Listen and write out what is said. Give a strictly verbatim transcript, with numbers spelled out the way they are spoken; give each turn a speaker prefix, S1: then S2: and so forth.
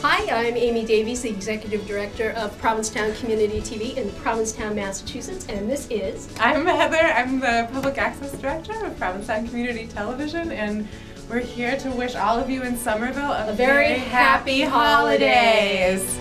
S1: Hi, I'm Amy Davies, the Executive Director of Provincetown Community T V in Provincetown, Massachusetts, and this is...
S2: I'm Heather, I'm the Public Access Director of Provincetown Community Television, and we're here to wish all of you in Somerville a,
S1: a very, very happy, happy holidays.
S2: holidays.